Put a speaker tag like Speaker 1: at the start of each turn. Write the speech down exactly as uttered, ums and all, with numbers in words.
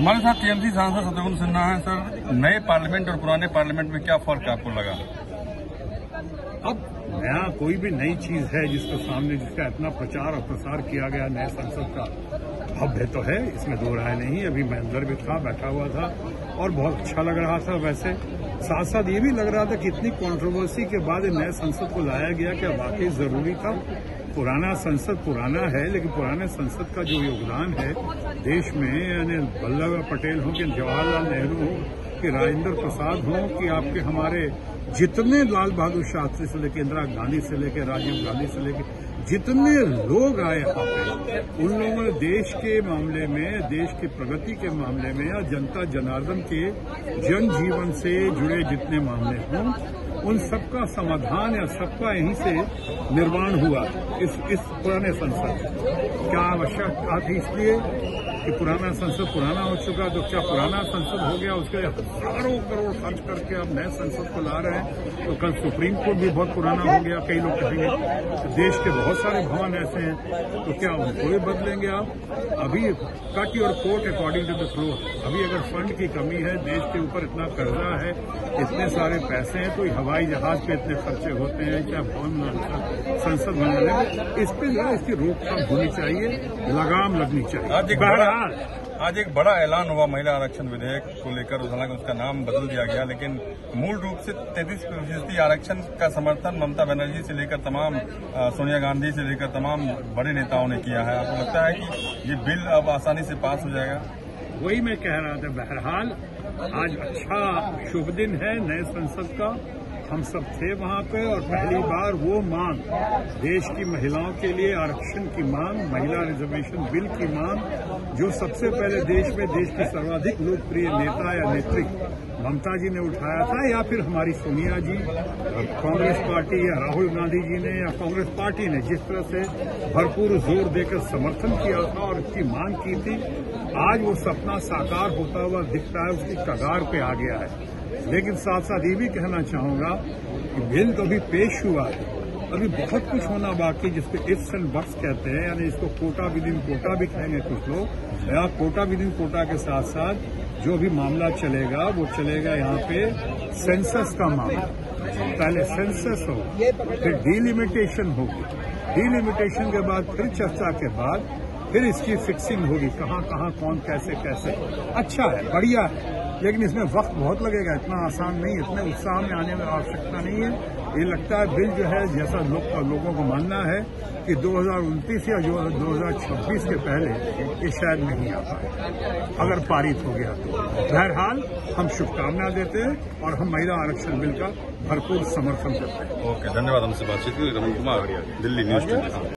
Speaker 1: हमारे साथ टीएमसी सांसद शत्रुघ्न सिन्हा है। सर, नए पार्लियामेंट और पुराने पार्लियामेंट में क्या फर्क आपको लगा?
Speaker 2: अब नया कोई भी नई चीज है जिसके सामने जिसका इतना प्रचार और प्रसार किया गया नए संसद का भव्य तो है, इसमें दो राय नहीं। अभी मैं अंदर भी था, बैठा हुआ था और बहुत अच्छा लग रहा था। वैसे साथ साथ ये भी लग रहा था कि इतनी कंट्रोवर्सी के बाद नए संसद को लाया गया क्या वाकई जरूरी था। पुराना संसद पुराना है, लेकिन पुराने संसद का जो योगदान है देश में, यानी वल्लभ भाई पटेल हो कि जवाहरलाल नेहरू हो कि राजेंद्र प्रसाद हो कि आपके हमारे जितने लाल बहादुर शास्त्री से लेकर इंदिरा गांधी से लेकर राजीव गांधी से लेकर जितने लोग आए यहाँ पे, उन लोगों ने देश के मामले में, देश की प्रगति के मामले में या जनता जनार्दन के जन जीवन से जुड़े जितने मामले हों, उन सबका समाधान या सबका यहीं से निर्माण हुआ इस इस पुराने संसद। क्या आवश्यकता थी? इसलिए कि पुराना संसद पुराना हो चुका, तो क्या पुराना संसद हो गया उसके लिए हजारों करोड़ खर्च करके अब नए संसद को ला रहे हैं, तो कल सुप्रीम कोर्ट भी बहुत पुराना हो गया, कई लोग कहेंगे। तो देश के बहुत सारे भवन ऐसे हैं, तो क्या उनको भी बदलेंगे आप? अभी cut your coat according to the flow. अभी अगर फंड की कमी है, देश के ऊपर इतना कर्जा है, इतने सारे पैसे हैं, तो हवाई जहाज पे इतने खर्चे होते हैं, क्या भवन संसद बनाने में, इस पे जरा इसकी रोकथाम होनी चाहिए, लगाम लगनी चाहिए।
Speaker 1: आज एक बड़ा ऐलान हुआ महिला आरक्षण विधेयक को लेकर, हालांकि उसका नाम बदल दिया गया, लेकिन मूल रूप से तैंतीस फीसदी आरक्षण का समर्थन ममता बनर्जी से लेकर तमाम सोनिया गांधी से लेकर तमाम बड़े नेताओं ने किया है। आपको लगता है कि ये बिल अब आसानी से पास हो जाएगा?
Speaker 2: वही मैं कह रहा था। बहरहाल आज अच्छा शुभ दिन है नए संसद का, हम सब थे वहां पे और पहली बार वो मांग, देश की महिलाओं के लिए आरक्षण की मांग, महिला रिजर्वेशन बिल की मांग, जो सबसे पहले देश में देश की सर्वाधिक लोकप्रिय नेता या नेत्री ममता जी ने उठाया था, या फिर हमारी सोनिया जी, कांग्रेस पार्टी या राहुल गांधी जी ने या कांग्रेस पार्टी ने जिस तरह से भरपूर जोर देकर समर्थन किया था और इसकी मांग की थी, आज वो सपना साकार होता हुआ दिखता है, उसकी कगार पे आ गया है। लेकिन साथ साथ ये भी कहना चाहूंगा कि बिल तो अभी पेश हुआ है, अभी बहुत कुछ होना बाकी, जिसको इफ्स एंड बट्स कहते हैं, यानी इसको कोटा विद इन कोटा भी कहेंगे कुछ लोग, या कोटा विद इन कोटा के साथ साथ जो भी मामला चलेगा वो चलेगा यहाँ पे सेंसस का मामला। पहले सेंसस हो, फिर डीलिमिटेशन होगी, डीलिमिटेशन के बाद फिर चर्चा के बाद फिर इसकी फिक्सिंग होगी, कहाँ कहाँ कौन कैसे कैसे। अच्छा है, बढ़िया है, लेकिन इसमें वक्त बहुत लगेगा, इतना आसान नहीं, इतने उत्साह में आने में आवश्यकता नहीं है। ये लगता है बिल जो है, जैसा लोग, लोगों को मानना है कि दो हज़ार उनतीस या जो दो हज़ार छब्बीस के पहले ये शायद नहीं आ पाए, अगर पारित हो गया तो। बहरहाल हम शुभकामना देते हैं और हम महिला आरक्षण बिल का भरपूर समर्थन करते हैं।
Speaker 1: ओके, धन्यवाद। हमसे बातचीत की। रमन कुमार, दिल्ली न्यूज।